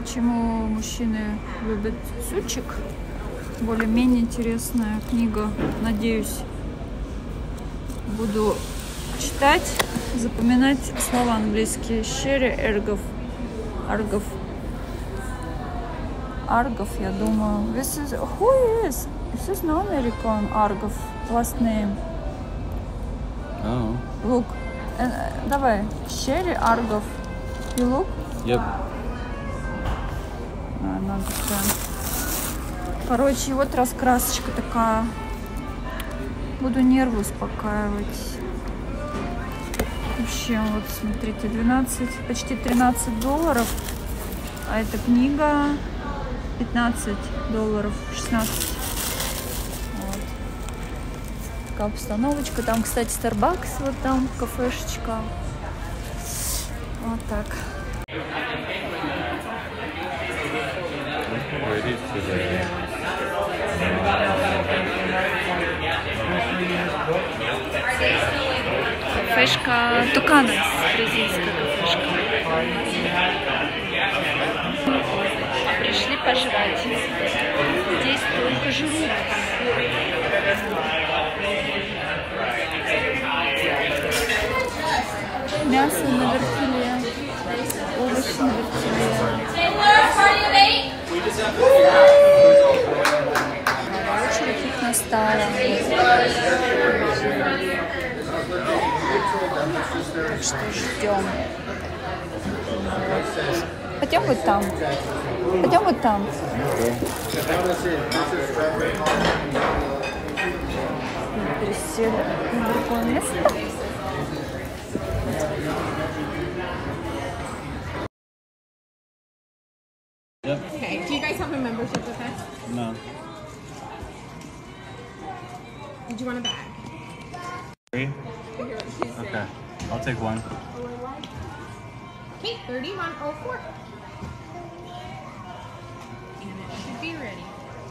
Почему мужчины любят сучек? Более-менее интересная книга. Надеюсь, буду читать, запоминать слова английские. Шерри Аргов. Аргов, я думаю. This is who is? This is no American Argov. Last name. Oh. Look. Давай. Шерри Аргов. You look? Yep. Надо прям. Короче, вот раскрасочка такая. Буду нервы успокаивать. Вообще, вот смотрите, 12, почти $13. А эта книга $15, 16. Вот. Такая обстановочка. Там, кстати, Starbucks, вот там кафешечка. Вот так. Кафешка Тукана, бразильская кафешка. Пришли пожрать. Здесь только жрут. Мясо на вертеле, овощи на вертеле. Очередь их настала. Так что ждем. Пойдем вот там. Пойдем вот там. Пересели на другое место. Yep. Okay, do you guys have a membership with us? No. Did you want a bag? 3? Okay. I'll take one. Okay, 3104. And it should be ready.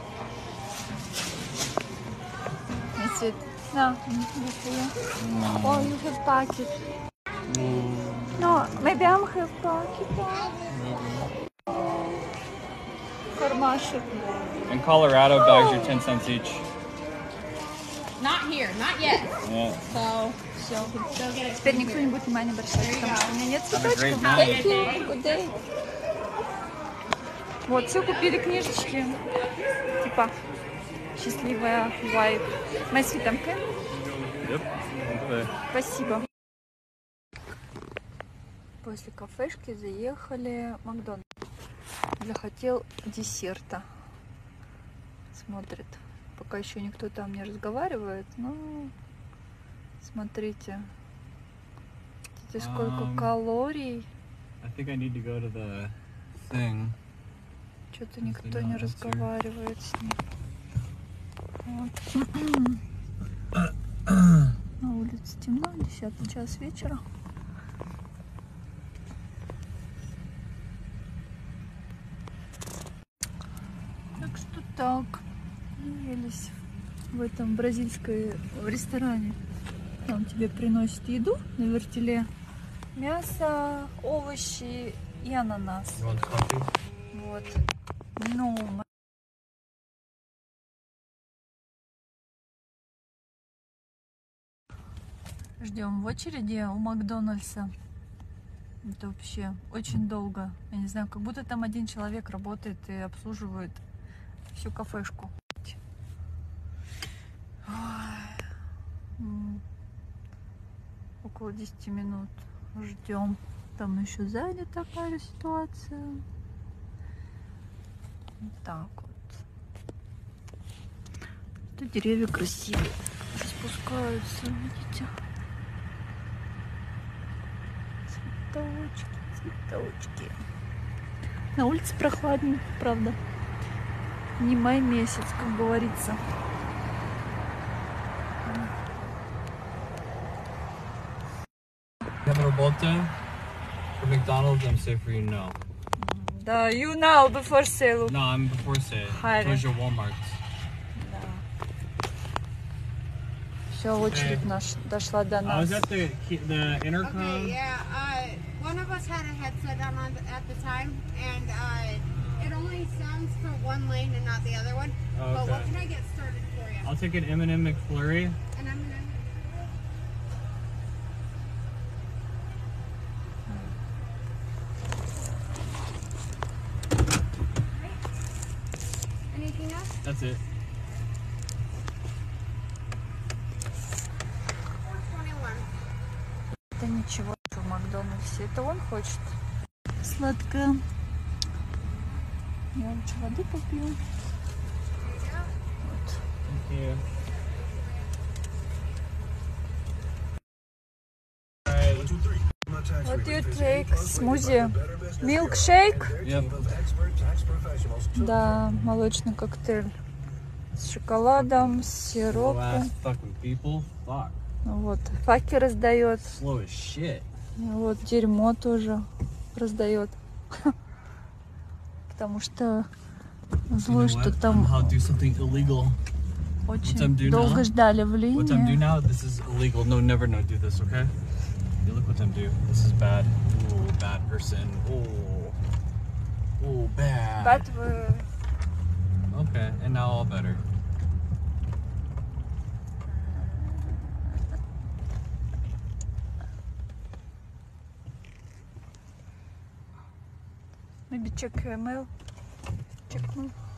That's it. No. Oh, you have pocket. No, maybe I have pocket. Кармашек. In Colorado, dogs are 10 cents each. Not here, not yet. Yeah. So, Все. go get it. Теперь никто не будет внимания обращать, потому что у меня нет цветочков. great Thank you. Good day. Вот, все купили книжечки. Типа счастливая вайб. My sweet pumpkin. Yep. Okay. Спасибо. После кафешки заехали в Макдональдс. Захотел десерта. Смотрит. Пока еще никто там не разговаривает. Но смотрите. Видите, сколько калорий. I think I need to go to the thing. Что-то никто не разговаривает с ним. Вот. На улице темно, 10 час вечера. Так что так. Наелись в этом бразильском ресторане. Там тебе приносят еду на вертеле. Мясо, овощи и ананас. You want coffee? Вот. Ну, ждем в очереди у Макдональдса. Это вообще очень долго. Я не знаю, как будто там один человек работает и обслуживает всю кафешку. Около 10 минут ждем. Там еще сзади такая ситуация. Вот так вот. Тут деревья красивые. Распускаются, видите? Цветочки, цветочки. На улице прохладнее, правда. Не май месяц, как говорится. You have a Robote for McDonald's, I'm safe for you, no. Да, you know before sale. No, I'm before say. Хайре. Towards your Walmart. Да. Все, очередь наша дошла до I was нас. at the intercom. Okay, yeah. What one of us had a headset on at the time, and it only sounds for one lane and not the other one. Oh, But what okay. can I get started for you? I'll take an M&M McFlurry. And I'm gonna. Anything else? That's it. 421. Это ничего в Макдональдсе. Это он хочет. Сладкое. Я лучше воды попью. Thank you. What do you take? Smoothie? Milkshake? Yep. Да, молочный коктейль с шоколадом, с Slow сиропом. ass fucking people. Fuck. Вот, факи раздает. Slow as shit. Вот, дерьмо тоже раздает. Потому что злой, что там I'll do something illegal. time очень do долго now? ждали в What time do линии. now? This is illegal. No, never no do this, okay? You look what time do. This is bad. Ooh, bad person. Oh, bad. But вы... Okay, and now all better. Maybe check your email. Check mail.